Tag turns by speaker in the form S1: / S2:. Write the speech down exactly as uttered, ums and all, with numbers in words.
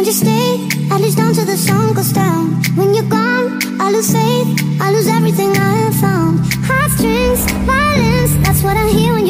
S1: Won't you stay, at least until the sun goes down? When you're gone, I lose faith, I lose everything I have found. Heartstrings, violence, that's what I hear when